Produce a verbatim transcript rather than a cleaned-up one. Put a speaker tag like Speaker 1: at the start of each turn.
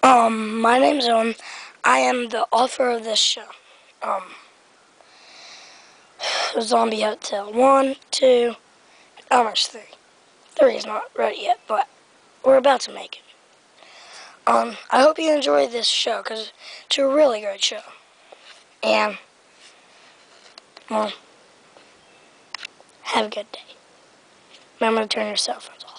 Speaker 1: Um, my name's Owen. I am the author of this show. Um, Zombie Hotel. One, two, almost three. Three is not ready yet, but we're about to make it. Um, I hope you enjoy this show, because it's a really great show. And, well, have a good day. Remember to turn your cell phones off.